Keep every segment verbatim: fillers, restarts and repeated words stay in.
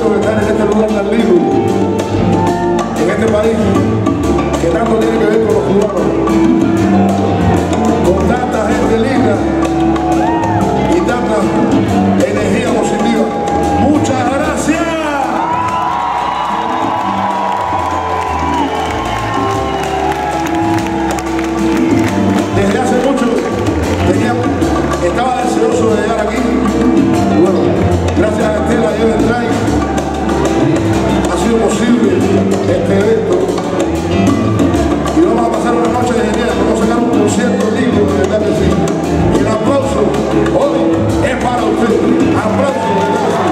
agradecido de estar en este lugar tan lindo, en este país que tanto tiene que ver con los cubanos, con tanta gente linda y tanta energía positiva. Muchas gracias. Desde hace mucho tenía, estaba deseoso de llegar aquí. Bueno, gracias a Estela y Evan Trai ha sido posible este evento y vamos a pasar una noche genial. Vamos a sacar un concierto lindo, de verdad que sí. Y el aplauso hoy es para usted. Aplauso, de verdad que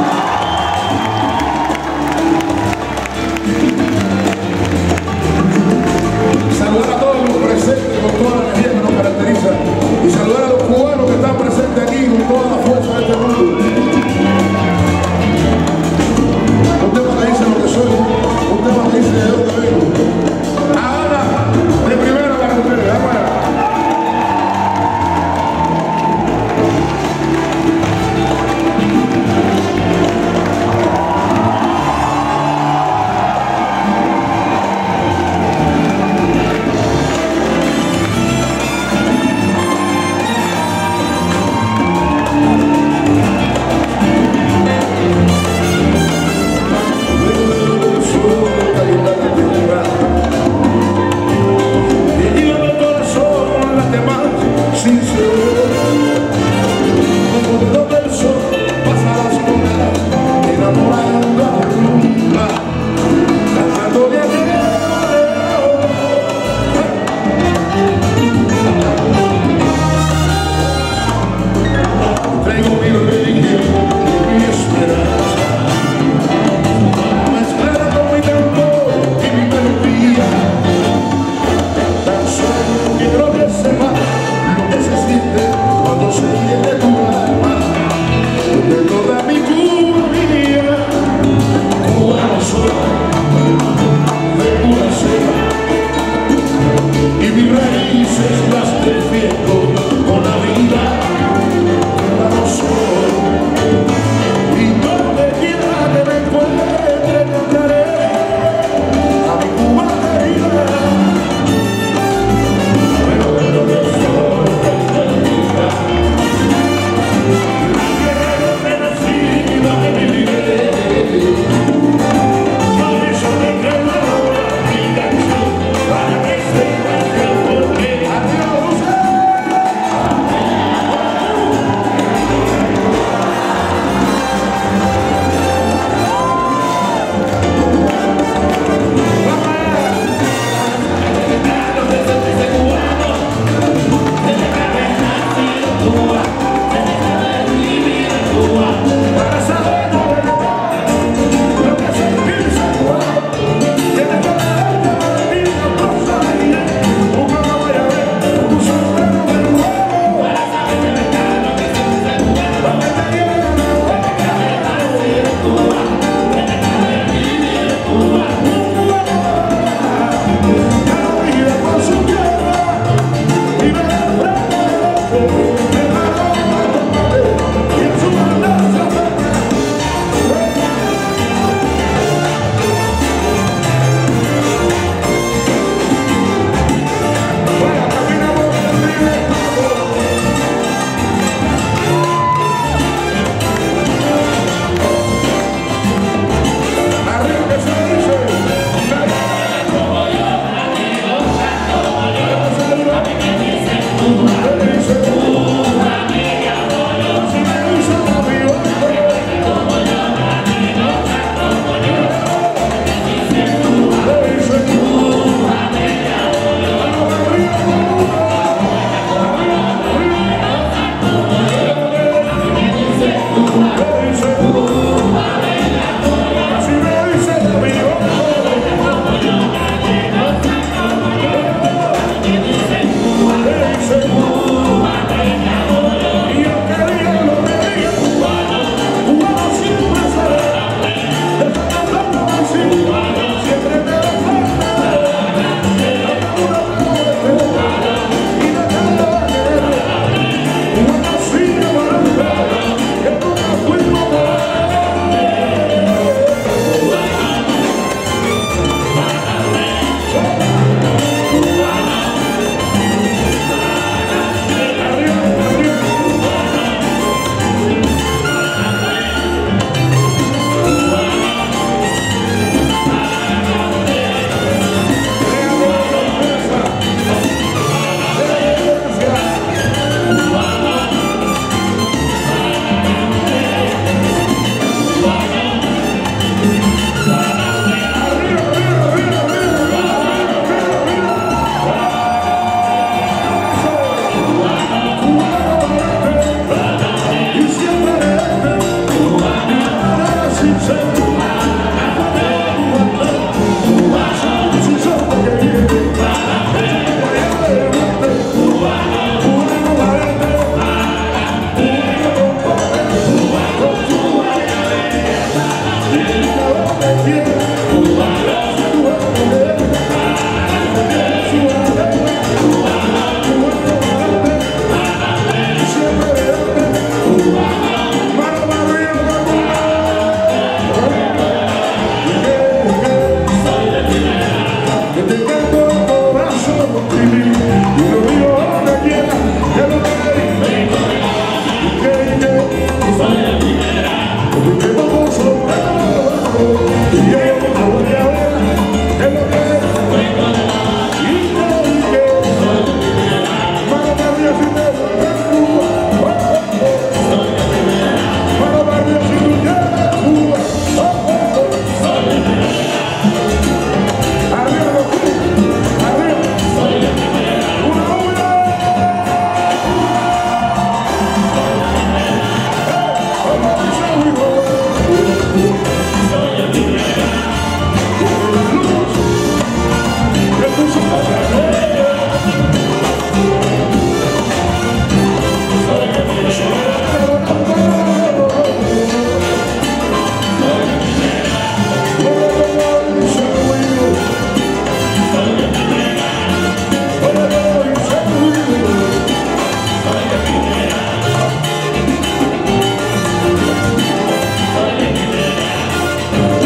sí. Saludar a todos los presentes con toda la energía que nos caracteriza y saludar a los cubanos que están presentes aquí con toda la fuerza de este mundo. Un tema que dice lo que soy, un tema que dice de dónde vengo.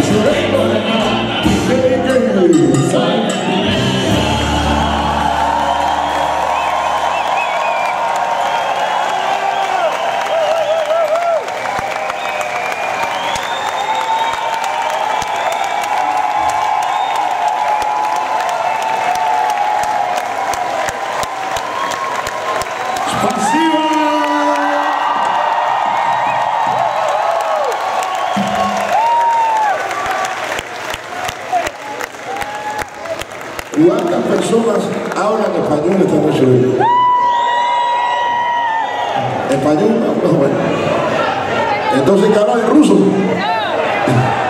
¿Cuántas personas hablan español esta noche? ¿Español? No, bueno. Entonces, ¿qué hablan en ruso?